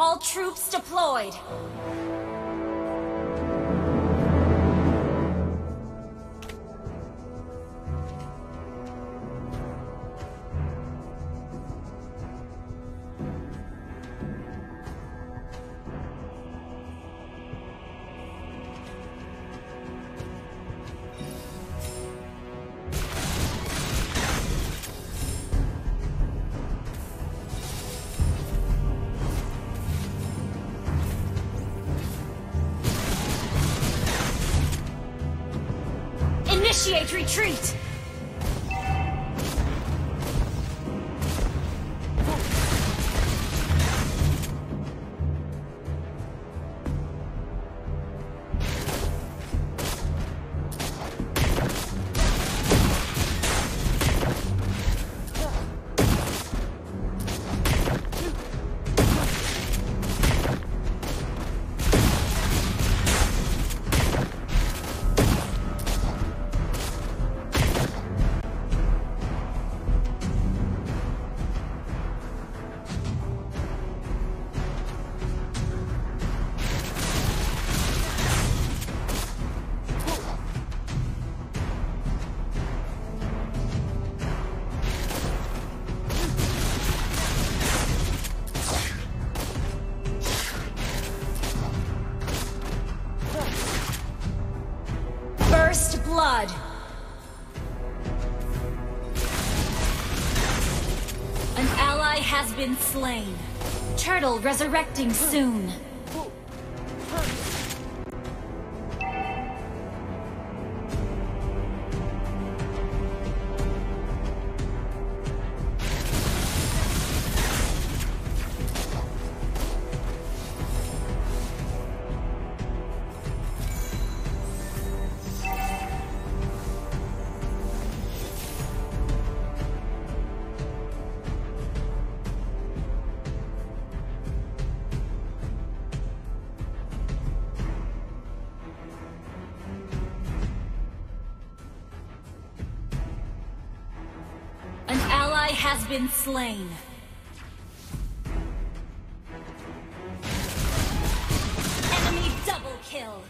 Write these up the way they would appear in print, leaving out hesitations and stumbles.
All troops deployed. Initiate retreat! First blood. An ally has been slain. Turtle resurrecting soon. An ally has been slain. Enemy double kill.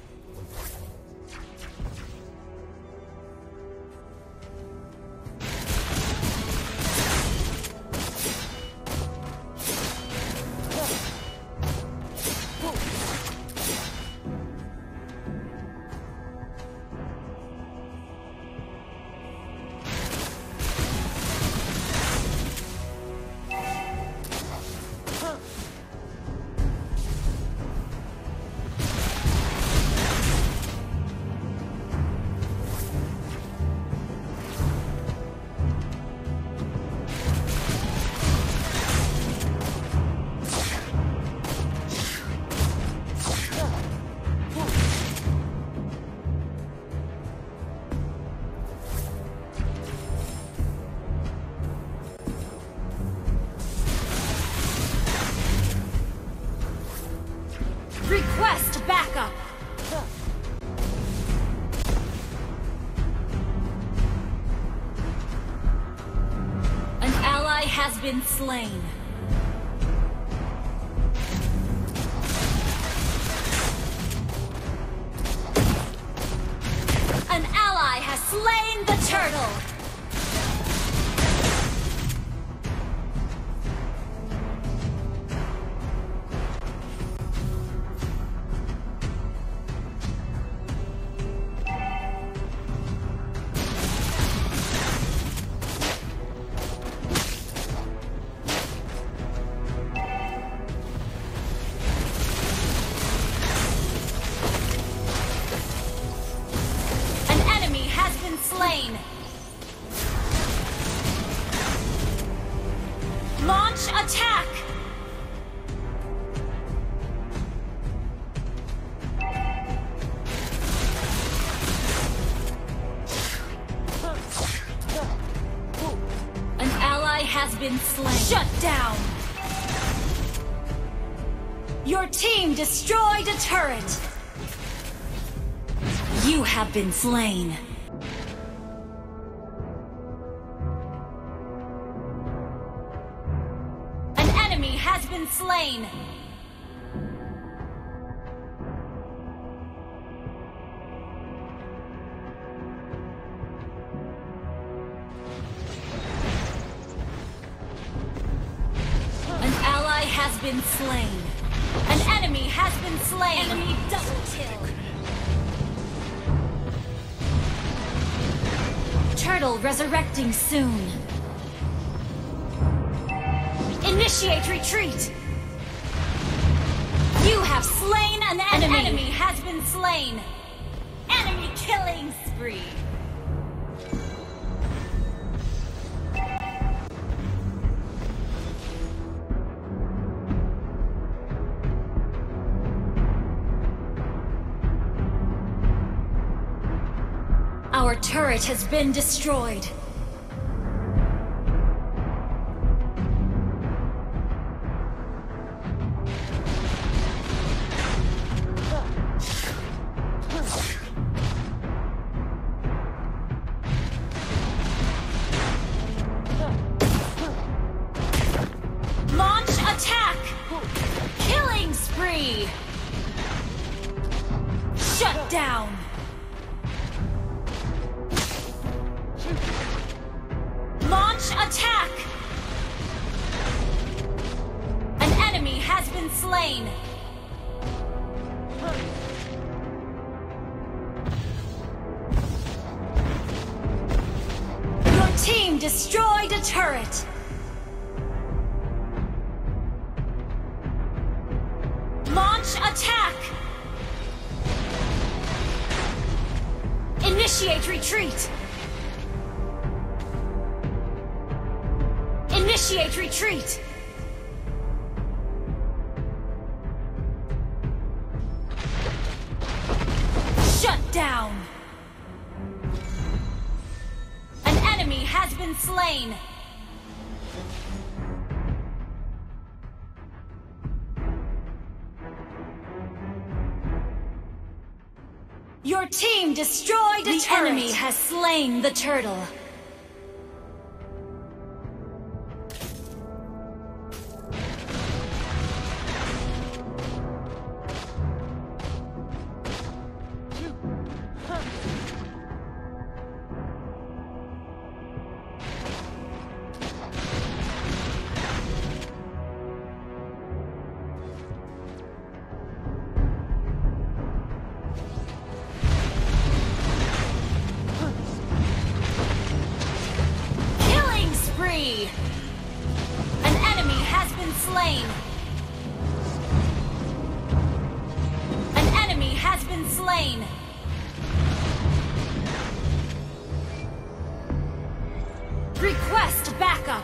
Request backup! An ally has been slain. An ally has slain the turtle! Slain. Launch attack. An ally has been slain. Shut down. Your team destroyed a turret. You have been slain. Has been slain. An ally has been slain. An enemy has been slain. Enemy double kill. Turtle resurrecting soon. Initiate retreat. You have slain an enemy. An enemy has been slain. Enemy killing spree. Our turret has been destroyed. Launch attack! Killing spree! Shut down! Launch attack! An enemy has been slain. Your team destroyed a turret. Launch attack! Initiate retreat! Initiate retreat! Shut down! An enemy has been slain! Your team destroyed a turret! The enemy has slain the turtle! An enemy has been slain. An enemy has been slain. Request backup.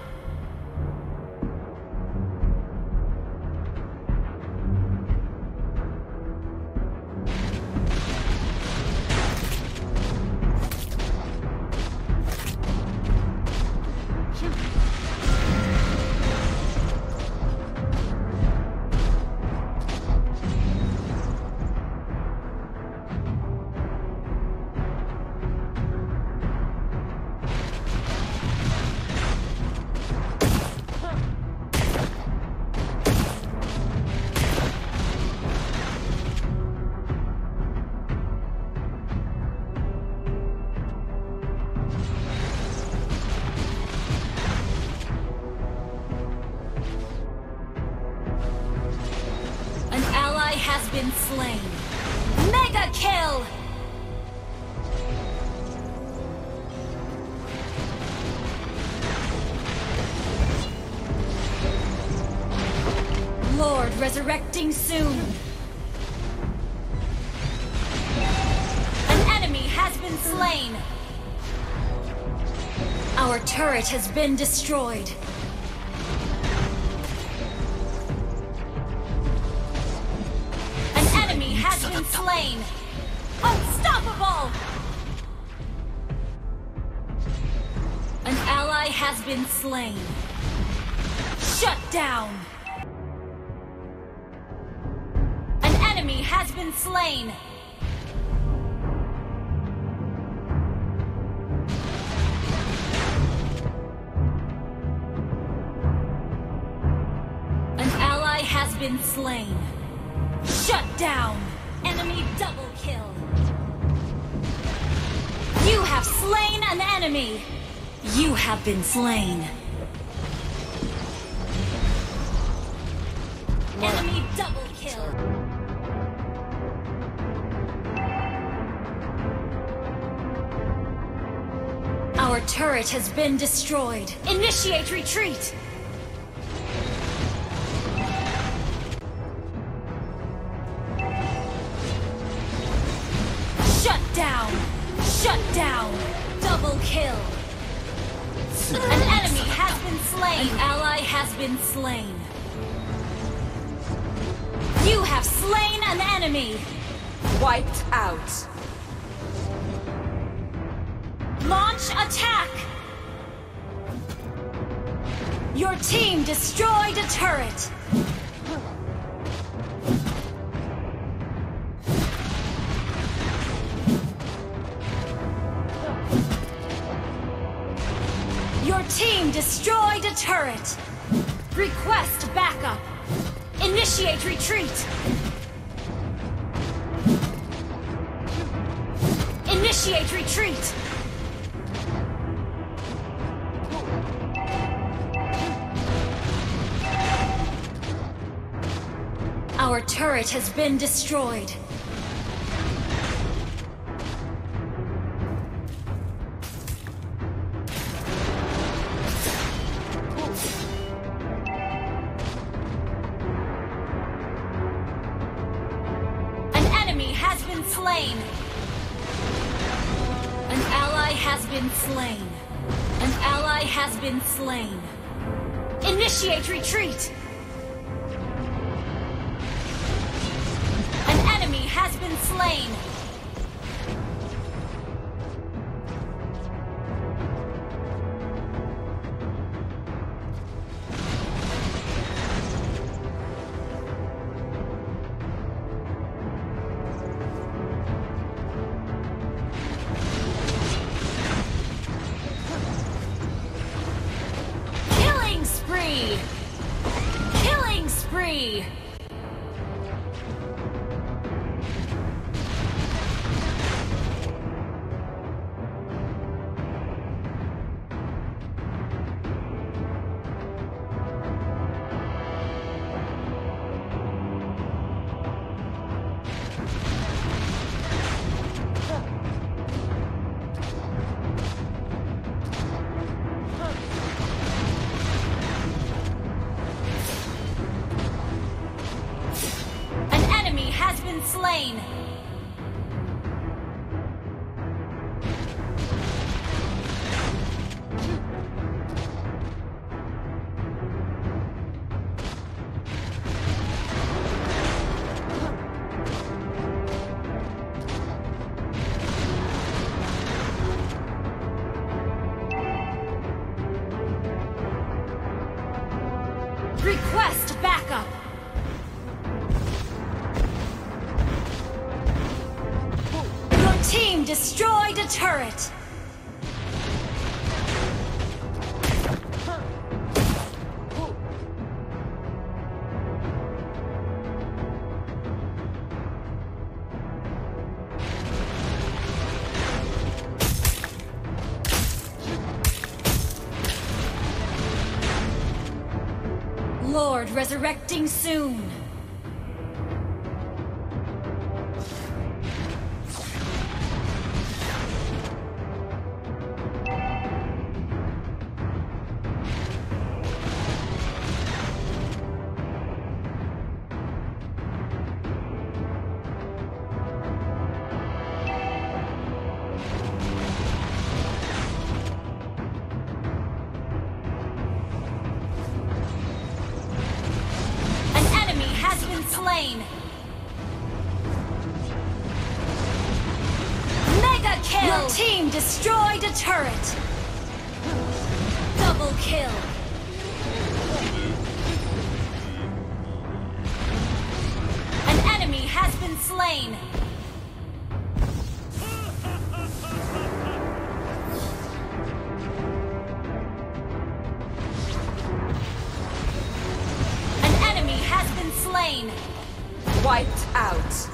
Has been slain. Mega kill! Lord resurrecting soon. An enemy has been slain. Our turret has been destroyed. Has been slain. Unstoppable! An ally has been slain. Shut down! An enemy has been slain. An ally been slain. Shut down. Enemy double kill. You have slain an enemy. You have been slain. Enemy double kill. Our turret has been destroyed. Initiate retreat. Shut down. Shut down. Double kill. An enemy has been slain. An ally has been slain. You have slain an enemy. Wiped out. Launch attack. Your team destroyed a turret. Your team destroyed a turret. Request backup. Initiate retreat. Initiate retreat. Our turret has been destroyed. Slain. An ally has been slain. An ally has been slain. Initiate retreat. An enemy has been slain. Killing spree! Slain. Request backup. Team destroyed a turret. Lord resurrecting soon. Slain. Mega kill! Your team destroyed a turret. Double kill. An enemy has been slain. An enemy has been slain. slain. Wiped out.